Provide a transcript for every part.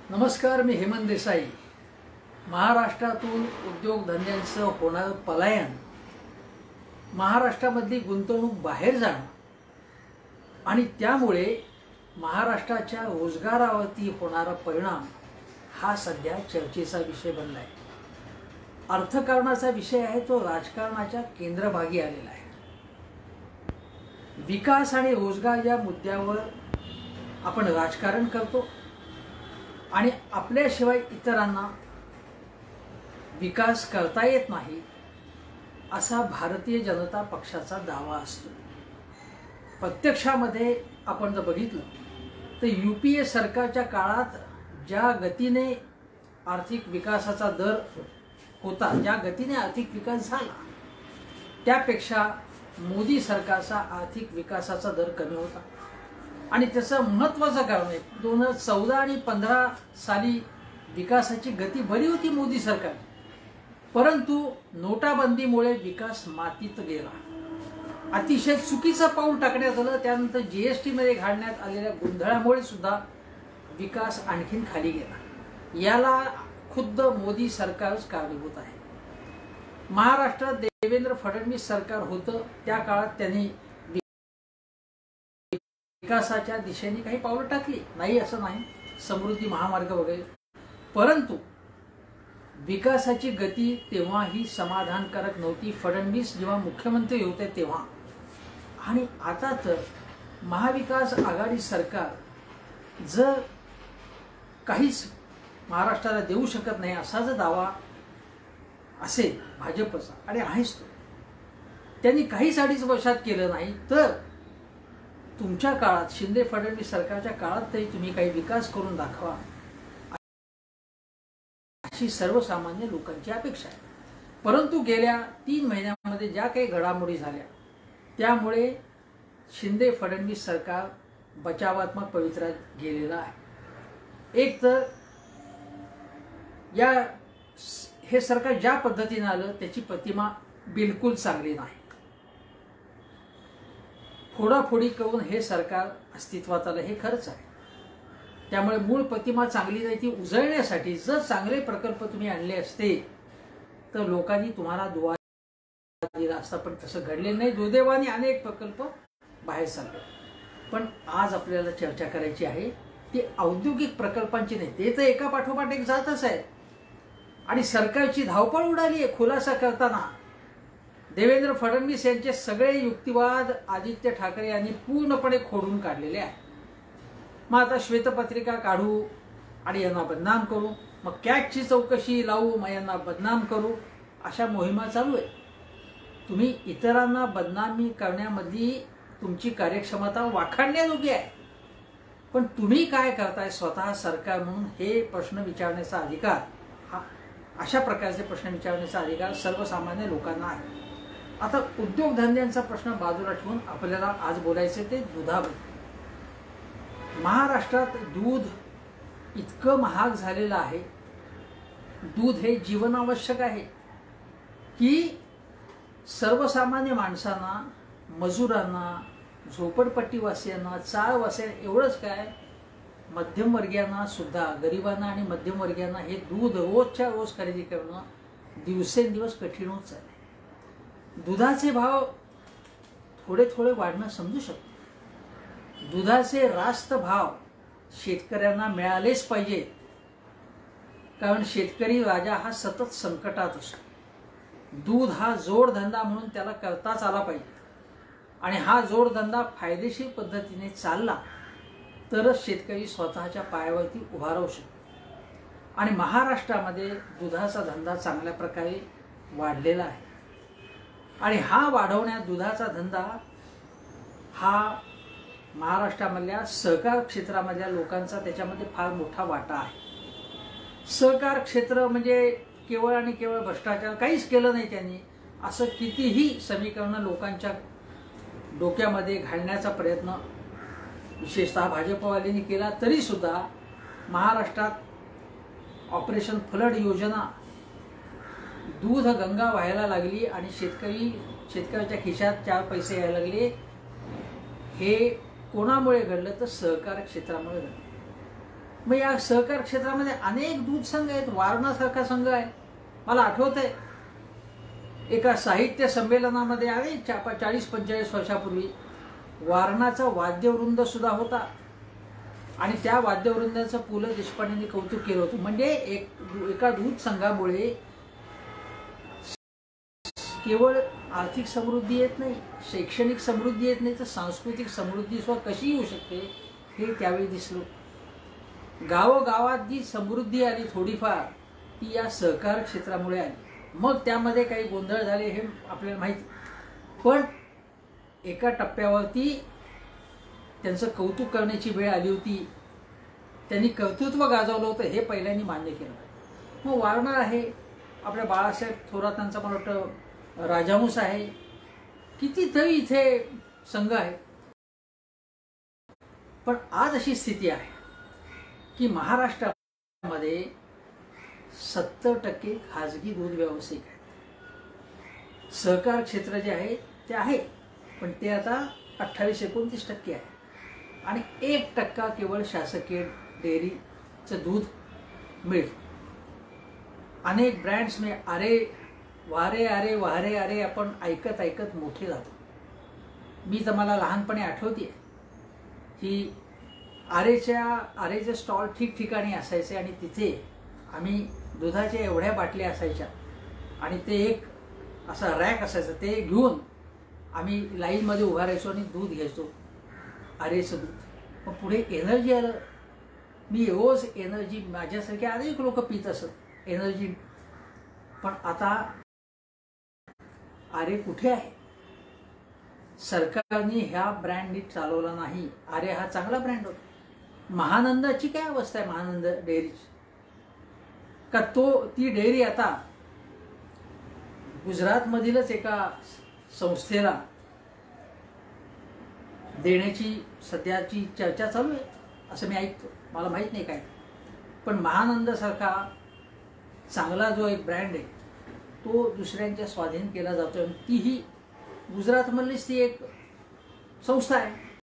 नमस्कार, मी हेमंत देसाई। महाराष्ट्रातून उद्योगधंद्यांचं होणारं पलायन, महाराष्ट्रामधली गुंतवणूक बाहेर जाणं आणि त्यामुळे महाराष्ट्राच्या रोजगारावरती होणारा परिणाम हा सध्या चर्चेचा विषय बनला आहे। अर्थकारणाचा विषय आहे तो राजकारणाच्या केंद्रभागी आलेला आहे। विकास आणि रोजगार या मुद्द्यावर आपण राजकारण करतो आणि आपल्याशिवाय इतरांना विकास करता येत नाही असा भारतीय जनता पक्षाचा दावा असतो। प्रत्यक्षामध्ये आपण जर बघितलं तर यूपीए सरकारच्या काळात ज्या गतीने आर्थिक विकासाचा दर होता, ज्या गतीने आर्थिक विकास झाला, त्यापेक्षा मोदी सरकारचा आर्थिक विकासाचा दर कमी होता। आणि त्याचं महत्त्वाचं कारण आहे 2014 आणि 15 साली विकासाची गती बरी होती मोदी सरकार, परंतु नोटाबंदीमुळे विकास मातीत गेला। अतिशय चुकीचं पाऊल टाकण्यात आलं। त्यानंतर जीएसटी मध्ये घालण्यात आलेल्या गोंधळामुळे सुद्धा विकास आणखीन खाली गेला। याला खुद्द मोदी सरकारच कारणीभूत आहे। महाराष्ट्रात देवेंद्र फडणवीस सरकार होतं, त्या काळात त्यांनी विकासाच्या दिशेने काही पावलं टाकली नाही असं नाही, समृद्धी महामार्ग वगैरे, परंतु विकासाची गती तेव्हाही समाधानकारक नव्हती। फडणवीस जेव्हा मुख्यमंत्री होते तेव्हा, आणि आता तर महाविकास आघाडी सरकार जर काहीच महाराष्ट्राला देऊ शकत नाही असा जर दावा असेल भाजपचा, आणि आहेच तो, त्यांनी काहीच 2.5 वर्षात केलं नाही, तर तुमच्या काळात शिंदे फडणवीस सरकारच्या काळात तरी तुम्ही काही विकास करून दाखवा अशी सर्वसामान्य लोकांची अपेक्षा आहे। परंतु गेल्या 3 महिन्यांमध्ये ज्या काही घडामोडी झाल्या त्यामुळे शिंदे फडणवीस सरकार बचावात्मक पवित्र्यात गेलेला आहे। एक तर हे सरकार ज्या पद्धतीने आलं त्याची प्रतिमा बिलकुल चांगली नाही। फोडाफोडी करून हे सरकार अस्तित्वात आलं हे खरंच आहे। त्यामुळे मूळ प्रतिमा चांगली नाही, ती उजळण्यासाठी जर चांगले प्रकल्प तुम्ही आणले असते तर लोकांनी तुम्हाला दुवा दिला असता, पण तसं घडलेलं नाही। दुर्दैवाने अनेक प्रकल्प बाहेर चालले। पण आज आपल्याला चर्चा करायची आहे ती औद्योगिक प्रकल्पांची नाही, ते तर एका पाठोपाठ एक जातच आहे आणि सरकारची धावपळ उडाली आहे। खुलासा करताना देवेंद्र फडणवीस यांचे सगळे युक्तिवाद आदित्य ठाकरे यांनी पूर्णपणे खोडून काढलेले आहे। मग आता श्वेतपत्रिका काढू आणि यांना बदनाम करू, मग कॅगची चौकशी लावू, मग यांना बदनाम करू, अशा मोहिमा चालू आहे। तुम्ही इतरांना बदनामी करण्यामध्ये तुमची कार्यक्षमता वाखाणण्याजोगी आहे, पण तुम्ही काय करताय स्वतः सरकार म्हणून हे प्रश्न विचारण्याचा अधिकार, हा अशा प्रकारचे प्रश्न विचारण्याचा अधिकार सर्वसामान्य लोकांना आहे। आता उद्योगधंद्यांचा प्रश्न बाजूला ठेवून आपल्याला आज बोलायचे ते दुधाबद्दल। महाराष्ट्रात दूध इतकं महाग झालेलं आहे, दूध हे जीवनावश्यक आहे की सर्वसामान्य माणसांना, मजुरांना, झोपडपट्टीवासियांना, चाळवासियांना, एवढंच काय मध्यमवर्गीयांना सुद्धा, गरिबांना आणि मध्यमवर्गीयांना हे दूध रोजच्या रोज खरेदी करणं दिवसेंदिवस कठीण होत चाललंय। दुधाचे भाव थोडे थोडे वाढणं समजू शकतो। दुधाचे रास्त भाव शेतकऱ्यांना मिळालेच पाहिजेत, कारण शेतकरी राजा हा सतत संकटात असतो। दूध हा जोडधंदा म्हणून त्याला करताच आला पाहिजे, आणि हा जोडधंदा फायदेशीर पद्धतीने चालला तरच शेतकरी स्वतःच्या पायावरती उभा राहू शकतो। आणि महाराष्ट्रामध्ये दुधाचा धंदा चांगल्या प्रकारे वाढलेला आहे, आणि हा वाढवण्यात दुधाचा धंदा हा महाराष्ट्रामधल्या सहकार क्षेत्रामधल्या लोकांचा त्याच्यामध्ये फार मोठा वाटा आहे। सहकार क्षेत्र म्हणजे केवळ आणि केवळ भ्रष्टाचार, काहीच केलं नाही त्यांनी असं कितीही समीकरणं लोकांच्या डोक्यामध्ये घालण्याचा प्रयत्न विशेषतः भाजपवाल्यांनी केला, तरी सुद्धा महाराष्ट्रात ऑपरेशन फ्लड योजना, दूध गंगा व्हायला लागली आणि शेतकऱ्याच्या खिशात 4 पैसे यायला लागले। हे कोणामुळे घडलं तर सहकार क्षेत्रामुळे घडलं। मग या सहकार क्षेत्रामध्ये अनेक दूध संघ आहेत. वारणासारखा संघ आहे. मला आठवत आहे एका साहित्य संमेलनामध्ये आले 40-45 वर्षापूर्वी वारणाचा वाद्यवृंद सुद्धा होता आणि त्या वाद्यवृंदाचं पु ल देशपांडेंनी कौतुक केलं होतं. म्हणजे एका दूध संघामुळे केवळ आर्थिक समृद्धी येत नाही, शैक्षणिक समृद्धी येत नाही, तर सांस्कृतिक समृद्धी सुद्धा कशी येऊ शकते हे त्यावेळी दिसलं. गावोगावात जी समृद्धी आली थोडीफार ती या सहकार क्षेत्रामुळे आली. मग त्यामध्ये काही गोंधळ झाले हे आपल्याला माहिती, पण एका टप्प्यावरती त्यांचं कौतुक करण्याची वेळ आली होती. त्यांनी कर्तृत्व गाजवलं होतं हे पहिल्यांनी मान्य केलं. मग वारणा आहे, आपल्या बाळासाहेब थोरातांचा मला वाटतं राजामुस आहे, कितीतरी इथे संघ आहे. पण आज अशी स्थिती आहे की महाराष्ट्रामध्ये 70% खाजगी दूध व्यावसायिक आहेत. सहकार क्षेत्र जे आहे ते आहे, पण ते आता 28-29% आहे आणि 1% केवळ शासकीय डेअरीचं दूध मिळतं. अनेक ब्रँड्स में अरे वारे अरे वारे अरे आपण ऐकत ऐकत मोठे जातो. मी तर मला लहानपणी आठवते की आरेचे स्टॉल ठिकठिकाणी असायचे आणि तिथे आम्ही दुधाच्या एवढ्या बाटल्या असायच्या आणि ते एक असा रॅक असायचं, ते घेऊन आम्ही लाईनमध्ये उभा राहायचो आणि दूध घ्यायचो, आरेचं दूध. मग पुढे एनर्जी आलं. मी रोज एनर्जी, माझ्यासारखे अनेक लोक पित असत एनर्जी. पण आता आरे कुठे आहे? सरकारने ह्या ब्रँड नीट चालवला नाही. आरे हा चांगला ब्रँड होता. महानंदाची काय अवस्था आहे? महानंद डेअरीची का ती डेअरी आता गुजरातमधीलच एका संस्थेला देण्याची सध्याची चर्चा चालू आहे असं मी ऐकतो. मला माहित नाही काय, पण महानंदासारखा चांगला जो एक ब्रँड आहे तो दुसऱ्यांच्या स्वाधीन केला जातो. तीही गुजरातमधलीच ती एक संस्था आहे,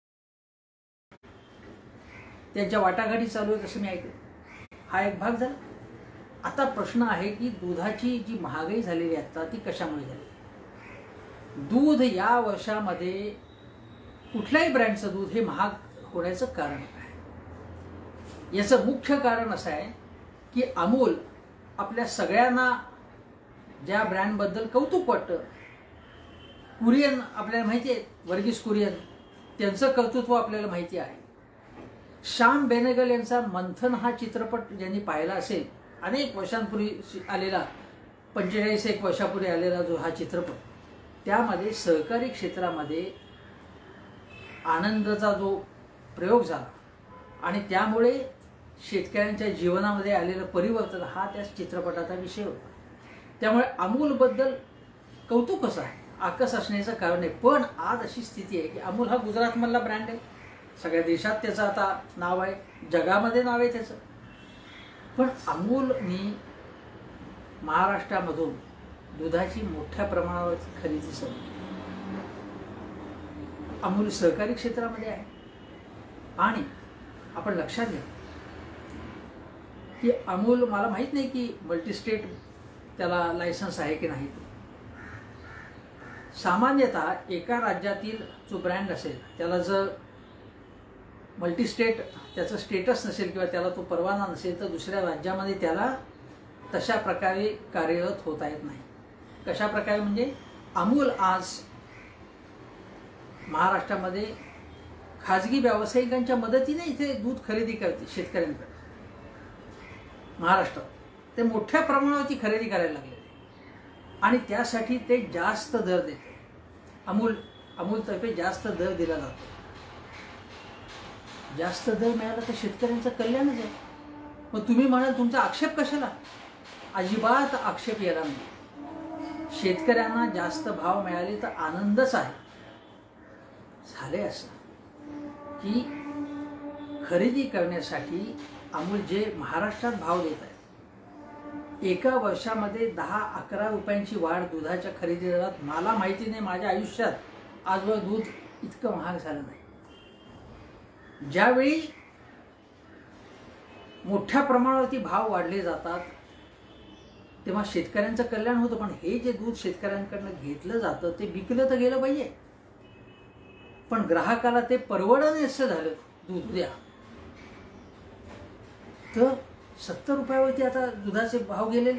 त्यांच्या वाटाघाटी चालू आहेत असं मी ऐकलं. हा एक भाग झाला. आता प्रश्न आहे की दुधाची जी महागाई झालेली आहे आता ती कशामुळे झाली? दूध या वर्षामध्ये कुठल्याही ब्रँडचं दूध हे महाग होण्याचं कारण आहे. याचं मुख्य कारण असं आहे की अमूल आपल्या सगळ्यांना ज्या ब्रँडबद्दल कौतुक वाटतं, कुरियन आपल्याला माहिती आहे, वर्गीस कुरियन, त्यांचं कर्तृत्व आपल्याला माहिती आहे. श्याम बेनेगल यांचा मंथन हा चित्रपट ज्यांनी पाहिला असेल, अनेक वर्षांपूर्वी आलेला, 45 वर्षापूर्वी आलेला जो हा चित्रपट, त्यामध्ये सहकारी क्षेत्रामध्ये आनंदाचा जो प्रयोग झाला आणि त्यामुळे शेतकऱ्यांच्या जीवनामध्ये आलेलं परिवर्तन हा त्या चित्रपटाचा विषय होता. त्यामुळे अमूलबद्दल कौतुकच आहे, आकस असण्याचं कारण आहे. पण आज अशी स्थिती आहे की अमूल हा गुजरातमधला ब्रँड आहे, सगळ्या देशात त्याचं आता नाव आहे, जगामध्ये नाव आहे त्याचं. पण अमूलनी महाराष्ट्रामधून दुधाची मोठ्या प्रमाणावर खरेदी सुरू. अमूल सहकारी क्षेत्रामध्ये आहे आणि आपण लक्षात घ्या की अमूल, मला माहीत नाही की मल्टीस्टेट त्याला लायसन्स आहे की नाही. सामान्यतः एका राज्यातील जो ब्रँड असेल त्याला जर मल्टीस्टेट त्याचं स्टेटस नसेल किंवा त्याला तो परवाना नसेल तर दुसऱ्या राज्यामध्ये त्याला तशा प्रकारे कार्यरत होता येत नाही. कशा प्रकारे म्हणजे अमूल आज महाराष्ट्रामध्ये खाजगी व्यावसायिकांच्या मदतीने इथे दूध खरेदी करते शेतकऱ्यांकडे. महाराष्ट्रात ते मोठ्या प्रमाणावरती खरेदी करायला लागले आणि त्यासाठी ते जास्त दर देते. अमूलतर्फे जास्त दर दिला जातो. जास्त दर मिळाला तर शेतकऱ्यांचं कल्याणच आहे. मग तुम्ही म्हणाल तुमचा आक्षेप कशाला? अजिबात आक्षेप यायला नाही. शेतकऱ्यांना जास्त भाव मिळाले तर आनंदच आहे. झाले असं की खरेदी करण्यासाठी अमूल जे महाराष्ट्रात भाव देत आहे, एका वर्षामध्ये 10-11 रुपयांची वाढ दुधाच्या खरेदी दरात. मला माहिती नाही माझ्या आयुष्यात आजवर दूध इतकं महाग झालं नाही. ज्यावेळी मोठ्या प्रमाणावरती भाव वाढले जातात तेव्हा शेतकऱ्यांचं कल्याण होतं. पण हे जे दूध शेतकऱ्यांकडनं घेतलं जातं ते विकलं तर गेलं पाहिजे, पण ग्राहकाला ते परवडण्याचं झालं दूध द्या तर 70 रुपयावरती आता दुधाचे भाव गेलेले.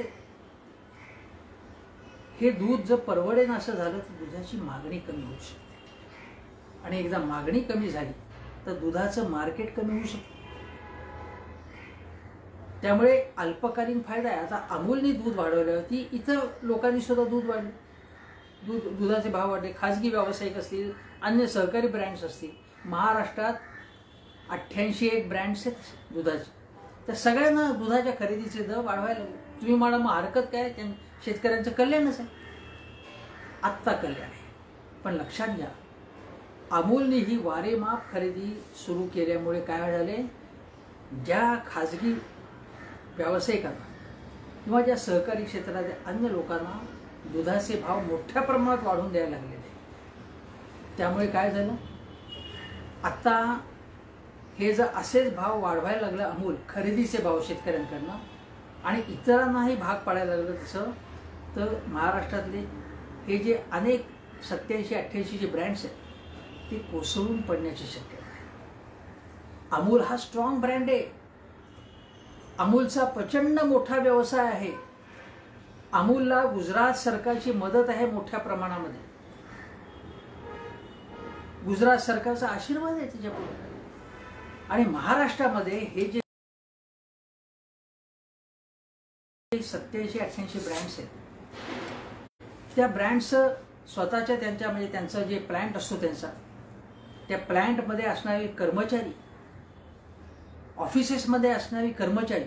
हे दूध जर परवडेन असं झालं तर दुधाची मागणी कमी होऊ शकते, आणि एकदा मागणी कमी झाली तर दुधाचं मार्केट कमी होऊ शकतं. त्यामुळे अल्पकालीन फायदा आहे. आता अमूलने दूध वाढवल्यावरती इतर लोकांनी सुद्धा दूध वाढले, दुधाचे भाव वाढले. खाजगी व्यावसायिक असतील, अन्य सहकारी ब्रँड्स असतील. महाराष्ट्रात 88 ब्रँड्स आहेत दुधाचे, तर सगळ्यांना दुधाच्या खरेदीचे दर वाढवायला लागले. तुम्ही म्हणा मग हरकत काय, शेतकऱ्यांचं कल्याणच आहे. आत्ता कल्याण आहे, पण लक्षात घ्या अमूलने ही वारेमाप खरेदी सुरू केल्यामुळे काय झाले, ज्या खाजगी व्यावसायिकांना किंवा ज्या सहकारी क्षेत्रातील अन्य लोकांना दुधाचे भाव मोठ्या प्रमाणात वाढवून द्यायला लागलेले. त्यामुळे काय झालं, आत्ता हे जर असेच भाव वाढवायला लागले अमूल खरेदीचे भाव शेतकऱ्यांकडनं आणि इतरांनाही भाग पाडायला लागलं तसं, तर महाराष्ट्रातले हे जे अनेक 87-88 जे ब्रँड्स आहेत ते कोसळून पडण्याची शक्यता आहे. अमूल हा स्ट्रॉंग ब्रँड आहे. अमूलचा प्रचंड मोठा व्यवसाय आहे. अमूलला गुजरात सरकारची मदत आहे मोठ्या प्रमाणामध्ये. गुजरात सरकारचा आशीर्वाद आहे त्याच्यापुढे. आणि महाराष्ट्रामध्ये हे जे 87-88 ब्रँड्स आहेत त्या ब्रँड्स स्वतःच्या त्यांच्या म्हणजे त्यांचा जे प्लांट असतो त्यांचा, त्या प्लांटमध्ये असणारे कर्मचारी, ऑफिसेसमध्ये असणारे कर्मचारी,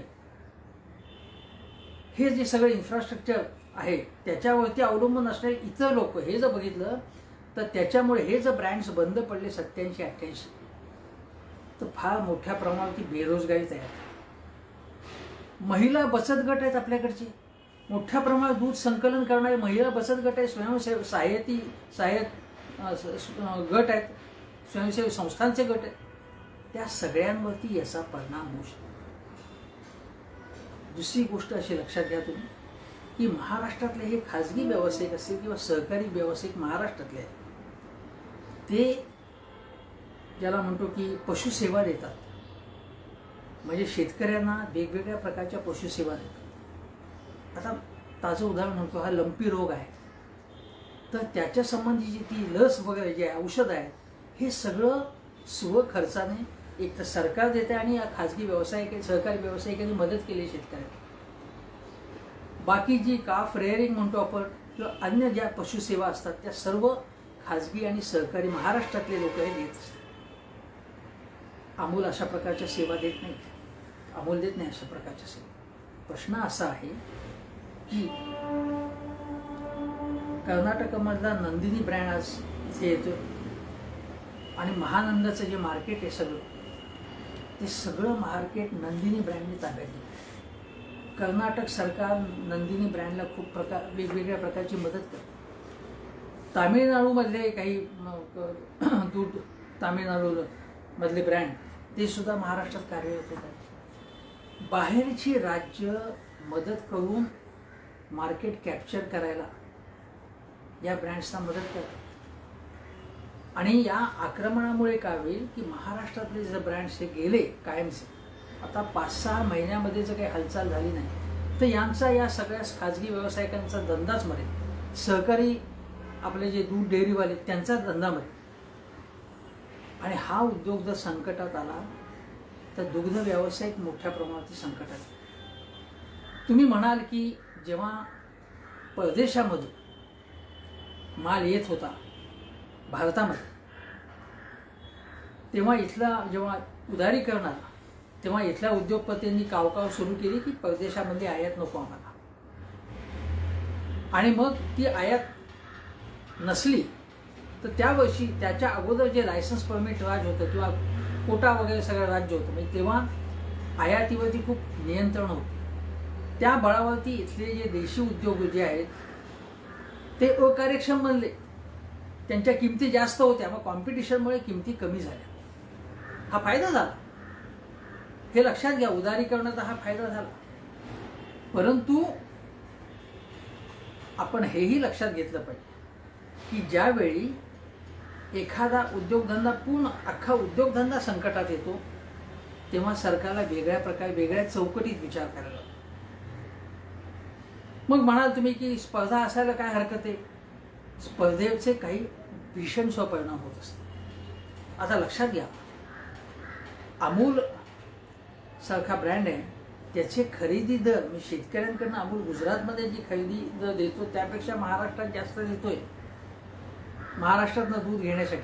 हे जे सगळे इन्फ्रास्ट्रक्चर आहे त्याच्यावरती अवलंबून असणारे इतर लोक, हे जर बघितलं तर त्याच्यामुळे हे जर ब्रँड्स बंद पडले 87-88 तर फार मोठ्या प्रमाणावरती बेरोजगारी तयार आहे. महिला बचत गट आहेत आपल्याकडचे, मोठ्या प्रमाणात दूध संकलन करणारे महिला बचत गट आहेत, स्वयंसेवी सहाय्यक गट आहेत, स्वयंसेवी संस्थांचे गट आहेत. त्या सगळ्यांवरती याचा परिणाम होऊ शकतो. दुसरी गोष्ट अशी लक्षात घ्या तुम्ही की महाराष्ट्रातले हे खाजगी व्यावसायिक असतील किंवा सहकारी व्यावसायिक महाराष्ट्रातले आहेत, ते ज्याला म्हणतो की पशुसेवा देतात, म्हणजे शेतकऱ्यांना वेगवेगळ्या प्रकारच्या पशुसेवा देतात. आता ताजं उदाहरण म्हणतो, हा लंपी रोग आहे तर त्याच्या संबंधीची ती लस वगैरे जे औषध आहे हे सगळं स्वखर्चाने एक तर सरकार देते आणि या खाजगी व्यावसायिक सहकारी व्यावसायिकांनी मदत केली शेतकऱ्यांना. बाकी जी काफ रेअरिंग म्हणतो आपण किंवा अन्य ज्या पशुसेवा असतात त्या सर्व खाजगी आणि सहकारी महाराष्ट्रातले लोक हे देत असतात. अमूल अशा प्रकारच्या सेवा देत नाही, अमूल देत नाही अशा प्रकारच्या सेवा. प्रश्न असा आहे की कर्नाटकमधला नंदिनी ब्रँड आज इथे येतो आणि महानंदाचं जे मार्केट आहे सगळं ते सगळं मार्केट नंदिनी ब्रँडने ताब्यात घेतलं. कर्नाटक सरकार नंदिनी ब्रँडला खूप वेगवेगळ्या प्रकारची मदत करते. तामिळनाडूमधले काही दूध तामिळनाडूमधले ब्रँड ते सुद्धा महाराष्ट्रात कार्यरत होतात. बाहेरची राज्य मदत करून मार्केट कॅप्चर करायला या ब्रँड्सना मदत करतात. आणि या आक्रमणामुळे काय होईल की महाराष्ट्रातले जे ब्रँड्स हे गेले कायमचे, आता 5-6 महिन्यामध्ये जर काही हालचाल झाली नाही तर यांचा या सगळ्या खाजगी व्यावसायिकांचा धंदाच मरेल. सहकारी आपले जे दूध डेअरीवाले त्यांचा धंदा मरेल. आणि हा उद्योग जर संकटात आला तर दुग्ध व्यावसायिक मोठ्या प्रमाणात संकटात. तुम्ही म्हणाल की जेव्हा परदेशामधून माल येत होता भारतामध्ये तेव्हा इथला जेव्हा उदारीकरण आला तेव्हा इथल्या उद्योगपतींनी कावकाव सुरू केली की परदेशामध्ये आयात नको आम्हाला. आणि मग ती आयात नसली तर त्या वर्षी त्याच्या अगोदर जे लायसन्स परमिट राज होतं किंवा कोटा वगैरे सगळं राज्य होतं, म्हणजे तेव्हा आयातीवरती खूप नियंत्रण होतं. त्या बळावरती इथले जे देशी उद्योग जे आहेत ते अकार्यक्षम बनले, त्यांच्या किमती जास्त होत्या, मग कॉम्पिटिशनमुळे किमती कमी झाल्या. हा फायदा झाला. हे लक्षात घ्या, उदारीकरणाचा हा फायदा झाला. परंतु आपण हेही लक्षात घेतलं पाहिजे की ज्यावेळी एखादा उद्योगधंदा पूर्ण अख्खा उद्योगधंदा संकटात येतो तेव्हा सरकारला वेगळ्या प्रकारे वेगळ्या चौकटीत विचार करायला लागतो. मग म्हणाल तुम्ही की स्पर्धा असायला काय हरकत आहे? स्पर्धेचे काही भीषण स्वपरिणाम होत असतात. आता लक्षात घ्या, अमूल सारखा ब्रँड आहे, त्याचे खरेदी दर मी शेतकऱ्यांकडून अमूल गुजरातमध्ये जी खरेदी दर देतो त्यापेक्षा महाराष्ट्रात जास्त देतोय महाराष्ट्रातनं दूध घेण्यासाठी.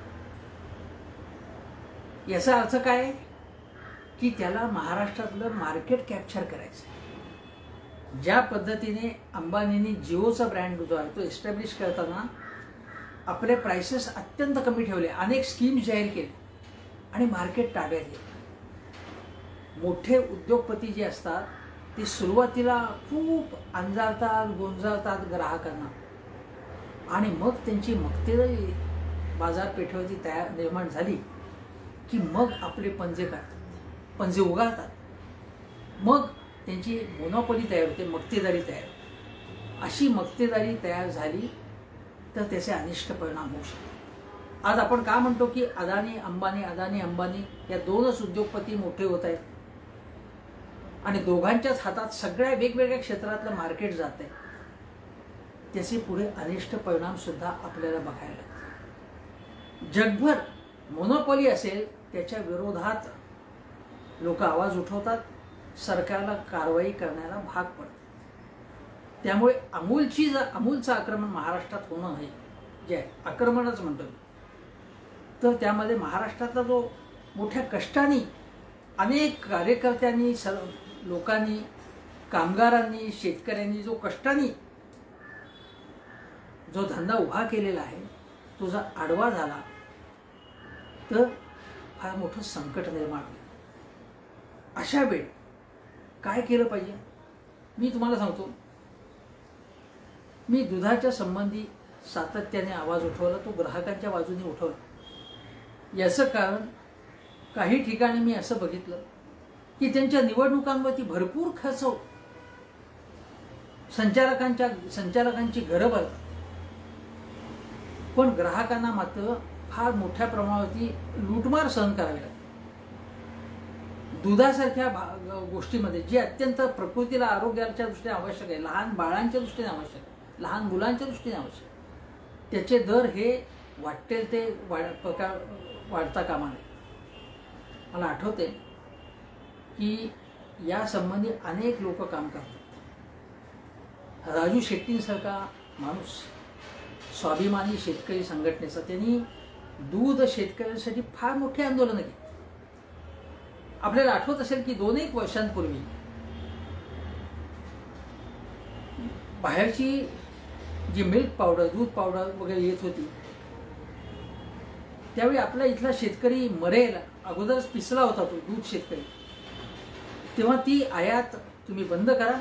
याचा अर्थ काय की त्याला महाराष्ट्रातलं मार्केट कॅप्चर करायचं. ज्या पद्धतीने अंबानींनी जिओचा ब्रँड जो आहे तो एस्टॅब्लिश करताना आपले प्राइसेस अत्यंत कमी ठेवले, अनेक स्कीम्स जाहीर केले आणि मार्केट ताब्यात घेतलं. मोठे उद्योगपती जे असतात ते सुरुवातीला खूप अंजारतात गोंजारतात ग्राहकांना आणि मग त्यांची मक्तेदारी बाजारपेठेवरती तयार निर्माण झाली की मग आपले पंजे उगारतात. मग त्यांची मोनोपॉली तयार होते, मक्तेदारी तयार होते. अशी मक्तेदारी तयार झाली तर त्याचे अनिष्ट परिणाम होऊ शकतात. आज आपण का म्हणतो की अदानी अंबानी या दोनच उद्योगपती मोठे होत आहेत आणि दोघांच्याच हातात सगळ्या वेगवेगळ्या क्षेत्रातलं मार्केट जात आहे. त्याचे पुढे अनिष्ट परिणाम सुद्धा आपल्याला बघायला लागतात. जगभर मोनोपॉली असेल त्याच्या विरोधात लोक आवाज उठवतात, सरकारला कारवाई करण्याला भाग पडतात. त्यामुळे अमूलचं आक्रमण महाराष्ट्रात होणं आहे जे आक्रमणच म्हणतो तर त्यामध्ये महाराष्ट्रातला जो मोठ्या कष्टाने अनेक कार्यकर्त्यांनी लोकांनी कामगारांनी शेतकऱ्यांनी जो कष्टाने जो धंदा उभा केलेला आहे तो जर आडवा झाला तर फार मोठं संकट निर्माण होईल. अशा वेळ काय केलं पाहिजे मी तुम्हाला सांगतो. मी दुधाच्या संबंधी सातत्याने आवाज उठवला, तो ग्राहकांच्या बाजूने उठवला. याचं कारण काही ठिकाणी मी असं बघितलं की त्यांच्या निवडणुकांवरती भरपूर खर्च होतो, संचालकांची घरं भरतात, पण ग्राहकांना मात्र फार मोठ्या प्रमाणावरती लूटमार सहन करावी लागते. दुधासारख्या गोष्टीमध्ये जी अत्यंत प्रकृतीला आरोग्याच्या दृष्टीने आवश्यक आहे, लहान बाळांच्या दृष्टीने आवश्यक आहे, लहान मुलांच्या दृष्टीने आवश्यक आहे, त्याचे दर हे वाटेल ते वाढता कामा नये. मला आठवते की या संबंधी अनेक लोक काम करतात. राजू शेट्टींसारखा माणूस स्वाभिमानी शेतकरी संघटनेचा, त्यांनी दूध शेतकऱ्यांसाठी फार मोठे आंदोलन केले. आपल्याला आठवत असेल की 2-1 वर्षांपूर्वी बाहेरची जी मिल्क पावडर दूध पावडर वगैरे येत होती त्यावेळी आपला इथला शेतकरी मरेल अगोदरच पिसला होता तो दूध शेतकरी. तेव्हा ती आयात तुम्ही बंद करा,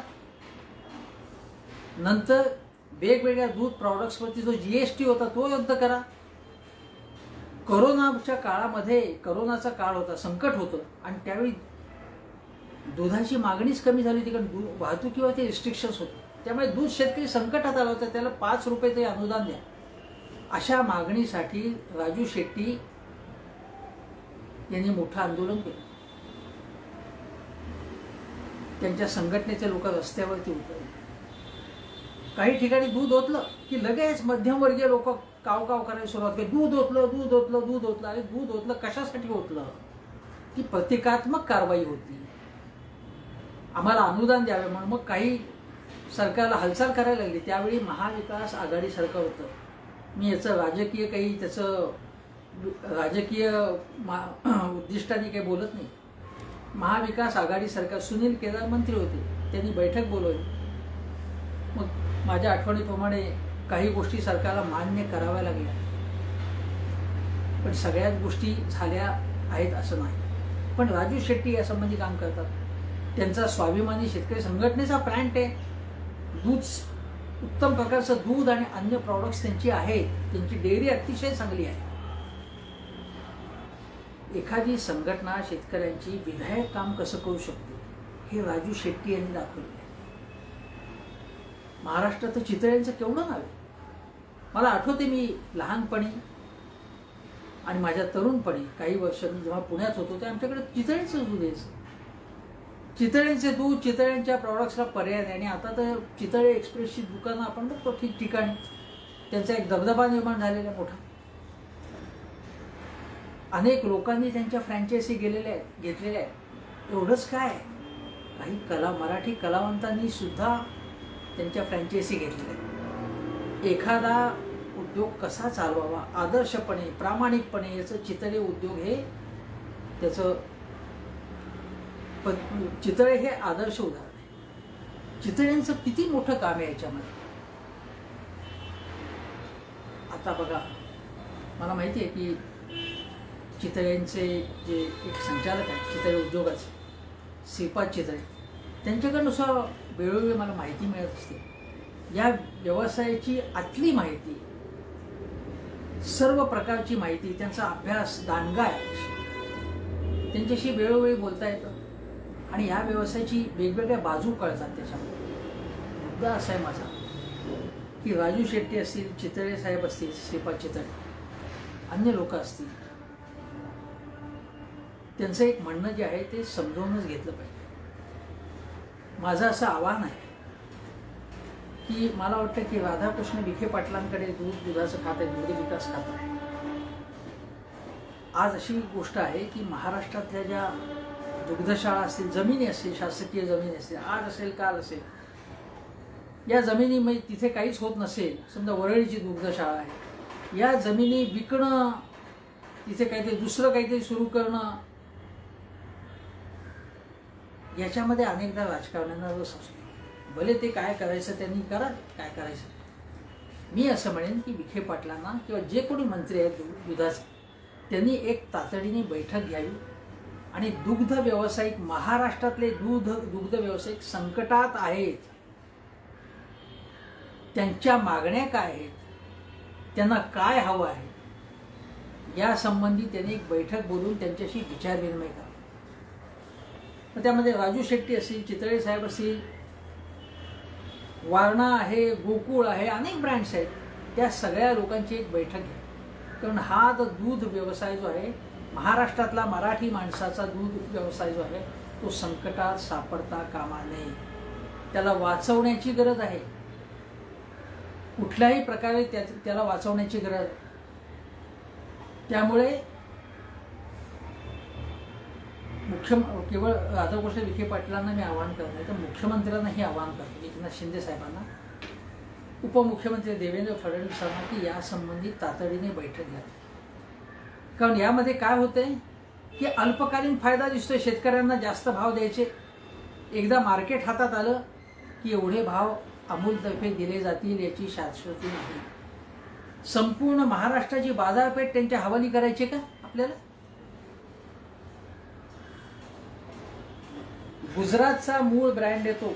नंतर वेगवेगळ्या दूध प्रॉडक्ट्सवरती जो जीएसटी होता तो रद्द करा. कोरोनाच्या काळामध्ये कोरोनाचा काळ होता, संकट होतं आणि त्यावेळी दुधाची मागणीच कमी झाली होती कारण वाहतुकीवरती रिस्ट्रिक्शन्स होते. त्यामुळे दूध शेतकरी संकटात आला होता, त्याला 5 रुपये तरी अनुदान द्या. अशा मागणीसाठी राजू शेट्टी यांनी मोठं आंदोलन केलं. त्यांच्या संघटनेचे लोक रस्त्यावरती उतरले. काही ठिकाणी दूध ओतलं की लगेच मध्यमवर्गीय लोक काव करायला सुरुवात केली, दूध ओतलं. अरे दूध ओतलं कशासाठी ओतलं? ती प्रतिकात्मक कारवाई होती, आम्हाला अनुदान द्यावे म्हणून. मग काही सरकारला हालचाल करायला लागली. त्यावेळी महाविकास आघाडी सरकार होतं. मी याचं राजकीय काही त्याचं राजकीय उद्दिष्टाने काही बोलत नाही. महाविकास आघाडी सरकार, सुनील केदार मंत्री होते, त्यांनी बैठक बोलवली. मग माझ्या आठवणीप्रमाणे काही गोष्टी सरकारला मान्य कराव्या लागल्या, पण सगळ्याच गोष्टी झाल्या आहेत असं नाही. पण राजू शेट्टी यासंबंधी काम करतात. त्यांचा स्वाभिमानी शेतकरी संघटनेचा ब्रँड आहे. दूध उत्तम प्रकारचं दूध आणि अन्य प्रॉडक्ट्स त्यांची आहेत. त्यांची डेअरी अतिशय चांगली आहे. एखादी संघटना शेतकऱ्यांची विधायक काम कसं करू शकते हे राजू शेट्टी यांनी दाखवले. महाराष्ट्रात चितळ्यांचं केवढं नाव आहे. मला आठवते मी लहानपणी आणि माझ्या तरुणपणी काही वर्ष मी जेव्हा पुण्यात होतो ते आमच्याकडे चितळ्यांचं दूध यायचं. चितळ्यांचे दूध, चितळ्यांच्या प्रॉडक्ट्सला पर्याय नाही. आणि आता तर चितळे एक्सप्रेसची दुकानं आपण बघतो ठिकठिकाणी. त्यांचा एक दबदबा निर्माण झालेला मोठा. अनेक लोकांनी त्यांच्या फ्रँचायझी घेतलेल्या आहेत. एवढंच काय, काही मराठी कलावंतांनी सुद्धा त्यांच्या फ्रँचायझी घेतलेल्या आहेत. एखादा उद्योग कसा चालवावा आदर्शपणे, प्रामाणिकपणे, याचं चितळे उद्योग हे त्याचं चितळे हे आदर्श उदाहरण आहे. चितळ्यांचं किती मोठं काम आहे याच्यामध्ये. आता बघा, मला माहिती आहे की चितळ्यांचे जे एक संचालक आहेत चितळे उद्योगाचे, श्रीपाद चितळे, त्यांच्याकडून सुद्धा वेळोवेळी मला माहिती मिळत असते. या व्यवसायाची आतली माहिती, सर्व प्रकारची माहिती, त्यांचा अभ्यास दांडगा आहे. त्यांच्याशी वेळोवेळी बोलता येतं आणि या व्यवसायाची वेगवेगळ्या बाजू कळतात. त्याच्यामध्ये मुद्दा असा आहे माझा की राजू शेट्टी असतील, चितळे साहेब असतील, श्रीपाद चितळे, अन्य लोक असतील, त्यांचं एक म्हणणं जे आहे ते समजावूनच घेतलं पाहिजे. माझं असं आव्हान आहे की मला वाटतं की राधाकृष्ण विखे पाटलांकडे दुधाचं खातं आहे, दुग्ध विकास खातं आहे. आज अशी गोष्ट आहे की महाराष्ट्रातल्या ज्या दुग्धशाळा असतील, जमिनी असतील, शासकीय जमिनी असतील, आज असेल काल असेल, या जमिनीमध्ये तिथे काहीच होत नसेल, समजा वरळीची दुग्धशाळा आहे, या जमिनी विकणं, तिथे काहीतरी दुसरं काहीतरी सुरू करणं, याच्यामध्ये अनेकदा राजकारण्यांना रस असतो. भले ते काय करायचं त्यांनी करा, काय करायचं. मी असं म्हणेन की विखे पाटलांना किंवा जे कोणी मंत्री आहेत दुधाचे, त्यांनी एक तातडीने बैठक घ्यावी आणि दुग्ध व्यावसायिक, महाराष्ट्रातले दुग्ध व्यावसायिक संकटात आहेत, त्यांच्या मागण्या काय आहेत, त्यांना काय हवं आहे, यासंबंधी त्यांनी एक बैठक बोलून त्यांच्याशी विचारविनिमय करावा. तर त्यामध्ये राजू शेट्टी असतील, चितळे साहेब असतील, वारणा आहे, गोकुळ आहे, अनेक ब्रँड्स आहेत, त्या सगळ्या लोकांची एक बैठक घ्या. कारण हा जो दूध व्यवसाय जो आहे, महाराष्ट्रातला मराठी माणसाचा दूध व्यवसाय जो आहे, तो संकटात सापडता कामा नये. त्याला वाचवण्याची गरज आहे. कुठल्याही प्रकारे त्याला वाचवण्याची गरज आहे. त्यामुळे केवळ राधाकृष्ण विखे पाटलांना मी आवाहन करत नाही, तर मुख्यमंत्र्यांनाही आवाहन करतो, एकनाथ शिंदे साहेबांना, उपमुख्यमंत्री देवेंद्र फडणवीसांना, की यासंबंधी तातडीने बैठक घ्या. कारण यामध्ये काय होतंय की अल्पकालीन फायदा दिसतोय, शेतकऱ्यांना जास्त भाव द्यायचे. एकदा मार्केट हातात आलं की एवढे भाव अमूलतर्फे दिले जातील याची शाश्वती नाही. संपूर्ण महाराष्ट्राची बाजारपेठ त्यांच्या हवाली करायची का आपल्याला? गुजरातचा मूळ ब्रँड येतो,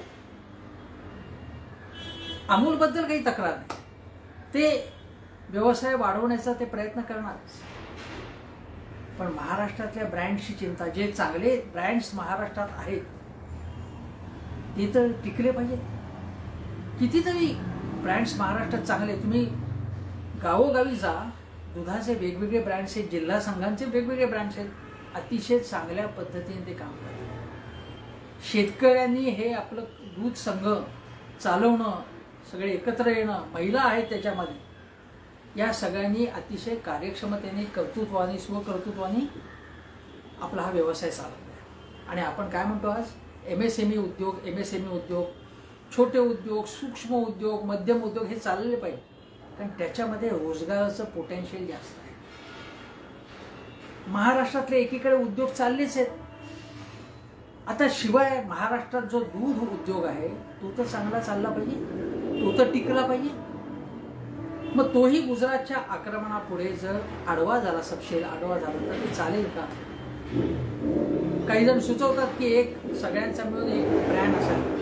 अमूलबद्दल काही तक्रार नाही, ते व्यवसाय वाढवण्याचा ते प्रयत्न करणार. पण महाराष्ट्रातल्या ब्रँडची चिंता, जे चांगले ब्रँड्स महाराष्ट्रात आहेत ते तर टिकले पाहिजेत. कितीतरी ब्रँड्स महाराष्ट्रात चांगले, तुम्ही गावोगावी जा, दुधाचे वेगवेगळे ब्रँड्स आहेत, जिल्हा संघांचे वेगवेगळे ब्रँड्स आहेत, अतिशय चांगल्या पद्धतीने ते काम करतात. शेतकऱ्यांनी हे आपलं दूध संघ चालवणं, सगळे एकत्र येणं, महिला आहेत त्याच्यामध्ये, या सगळ्यांनी अतिशय कार्यक्षमतेने, कर्तृत्वाने, स्वकर्तृत्वाने आपला हा व्यवसाय चालवला. आणि आपण काय म्हणतो आज, MSME उद्योग, छोटे उद्योग, सूक्ष्म उद्योग, मध्यम उद्योग हे चालले पाहिजे. कारण त्याच्यामध्ये रोजगाराचं पोटेन्शियल जास्त आहे. महाराष्ट्रातले एकीकडे उद्योग चाललेच आहेत. आता शिवाय महाराष्ट्रात जो दूध उद्योग आहे तो तर चांगला चालला पाहिजे, तो तर टिकला पाहिजे. मग तोही गुजरातच्या आक्रमणापुढे जर आडवा झाला, सपशेल आडवा झाला, तर ते चालेल का? काही जण सुचवतात की एक सगळ्यांचा मिळून एक ब्रँड असावा,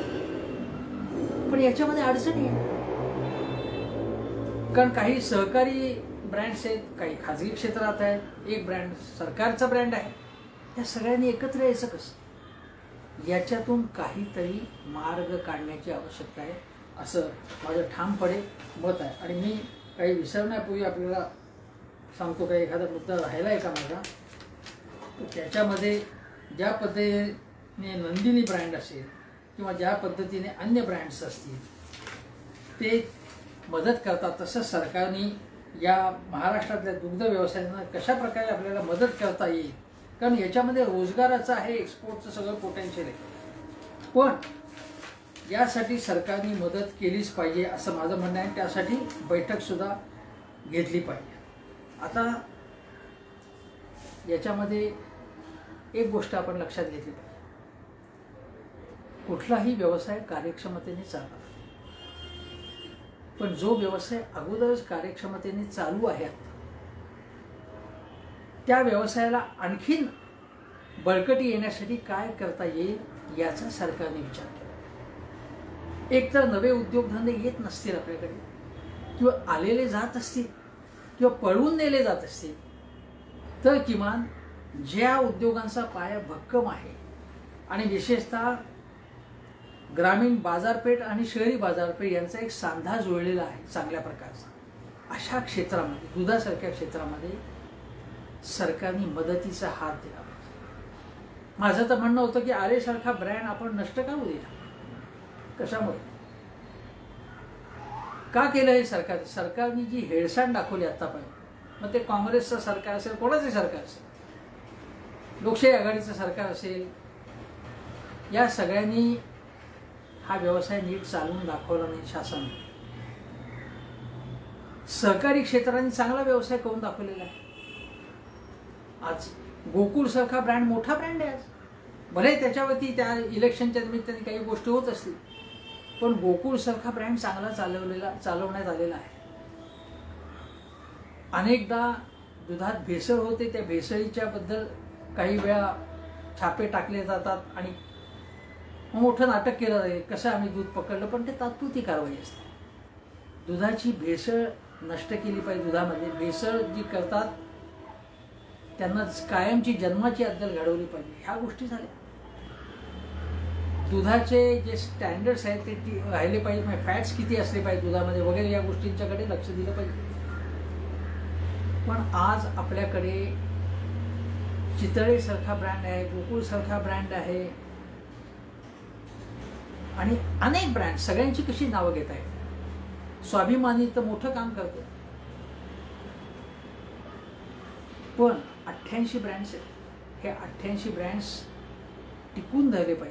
पण याच्यामध्ये अडचणी आहे. कारण काही सहकारी ब्रँड्स आहेत, काही खाजगी क्षेत्रात आहेत, एक ब्रँड सरकारचा ब्रँड आहे. त्या सगळ्यांनी एकत्र यायचं कसं? याच्यातून काहीतरी मार्ग काढण्याची आवश्यकता आहे असं माझं ठामपणे मत आहे. आणि मी काही विसरण्यापूर्वी आपल्याला सांगतो, काही एखादा मुद्दा राहिला आहे का माझा, तर त्याच्यामध्ये ज्या पद्धतीने नंदिनी ब्रँड असेल किंवा ज्या पद्धतीने अन्य ब्रँड्स असतील ते मदत करतात, तसं सरकारने या महाराष्ट्रातल्या दुग्ध व्यवसायांना कशा प्रकारे आपल्याला मदत करता येईल, कारण याच्यामध्ये रोजगाराचं आहे, एक्सपोर्टचं सगळं पोटेन्शियल आहे. पण यासाठी सरकारने मदत केलीच पाहिजे असं माझं म्हणणं आहे. त्यासाठी बैठकसुद्धा घेतली पाहिजे. आता याच्यामध्ये एक गोष्ट आपण लक्षात घेतली पाहिजे, कुठलाही व्यवसाय कार्यक्षमतेने चालला, पण जो व्यवसाय अगोदरच कार्यक्षमतेने चालू आहे त्या व्यवसायाला आणखीन बळकटी येण्यासाठी काय करता येईल याचा सरकारने विचार केला. एक तर नवे उद्योगधंदे येत नसतील आपल्याकडे, किंवा आलेले जात असतील किंवा पळवून नेले जात असतील, तर किमान ज्या उद्योगांचा पाया भक्कम आहे आणि विशेषतः ग्रामीण बाजारपेठ आणि शहरी बाजारपेठ यांचा एक सांधा जुळलेला आहे चांगल्या प्रकारचा, अशा क्षेत्रामध्ये, दुधासारख्या क्षेत्रामध्ये सरकारने मदतीचा हात दिला पाहिजे. माझं तर म्हणणं होतं की आरेसारखा ब्रँड आपण नष्ट करू दिला. कशामुळे? का केलं हे सरकार? सरकारने जी हेळसांड दाखवली आतापर्यंत, मग ते काँग्रेसचं सरकार असेल, कोणाचे सरकार असेल, लोकशाही आघाडीचं सरकार असेल, या सगळ्यांनी हा व्यवसाय नीट चालवून दाखवला नाही. शासनाने, सहकारी क्षेत्राने चांगला व्यवसाय करून दाखवलेला आहे. आज गोकुळ सारखा ब्रँड मोठा ब्रँड आहे. आज भले त्याच्यावरती त्या इलेक्शनच्या निमित्ताने काही गोष्टी होत असतील, पण गोकुळ सारखा ब्रँड चांगला चालवण्यात आलेला आहे. अनेकदा दुधात भेसळ होते, त्या भेसळीच्या बद्दल काही वेळा छापे टाकले जातात आणि मोठं नाटक केलं जाईल, कसं आम्ही दूध पकडलं, पण ते तात्पुरती कारवाई असते. दुधाची भेसळ नष्ट केली पाहिजे. दुधामध्ये भेसळ जी करतात त्यांना कायमची जन्माची अद्दल घडवली पाहिजे. ह्या गोष्टी झाल्या. दुधाचे जे स्टँडर्ड्स आहेत ते राहिले पाहिजे, म्हणजे फॅट्स किती असले पाहिजे दुधामध्ये वगैरे, या गोष्टींच्याकडे लक्ष दिलं पाहिजे. पण आज आपल्याकडे चितळे सारखा ब्रँड आहे, गोकुळ सारखा ब्रँड आहे आणि अनेक ब्रँड, सगळ्यांची कशी नावं घेत आहेत. स्वाभिमानी तर मोठं काम करतं, पण 88 ब्रँड्स आहेत. हे 88 ब्रँड्स टिकून धरले पाहिजे,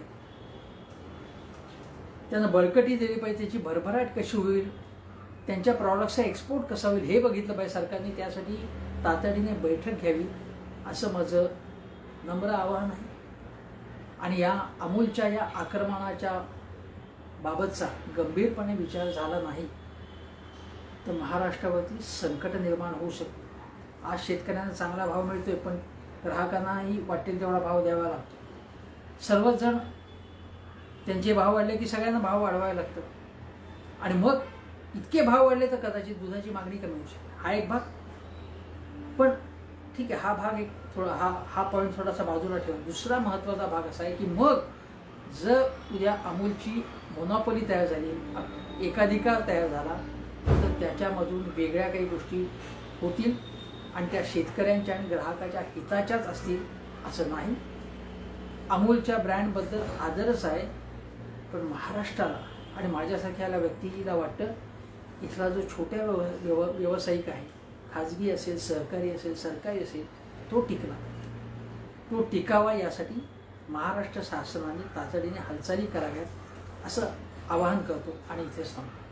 त्यांना बळकटी दिली पाहिजे, त्याची भरभराट कशी होईल, त्यांच्या प्रॉडक्टचा एक्सपोर्ट कसा होईल हे बघितलं पाहिजे सरकारने. त्यासाठी तातडीने बैठक घ्यावी असं माझं नम्र आवाहन आहे. आणि या अमूलच्या या आक्रमणाच्या बाबतचा गंभीरपणे विचार झाला नाही तर महाराष्ट्रावरती संकट निर्माण होऊ शकते. आज शेतकऱ्यांना चांगला भाव मिळतोय, पण ग्राहकांनाही वाटेल तेवढा भाव द्यावा लागतो. सर्वच जण त्यांचे भाव वाढले की सगळ्यांना भाव वाढवायला लागतं, आणि मग इतके भाव वाढले तर कदाचित दुधाची मागणी कमी होऊ शकते. हा एक भाग. पण ठीक आहे, हा भाग एक थोडा हा पॉईंट थोडासा बाजूला ठेवा. दुसरा महत्त्वाचा भाग असा आहे की मग जर उद्या अमूलची मोनोपोली तयार झाली, एकाधिकार तयार झाला, तर त्याच्यामधून वेगळ्या काही गोष्टी होतील आणि त्या शेतकऱ्यांच्या आणि ग्राहकाच्या हिताच्याच असतील असं नाही. अमूलच्या ब्रँडबद्दल आदरच आहे, पण महाराष्ट्राला आणि माझ्यासारख्याला व्यक्तीला वाटतं इथला जो छोट्या व्यावसायिक आहे, खाजगी असेल, सहकारी असेल, सरकारी असेल, तो टिकावा यासाठी महाराष्ट्र शासनाने तातडीने हालचाली कराव्यात असं आवाहन करतो आणि इथेच थांबतो.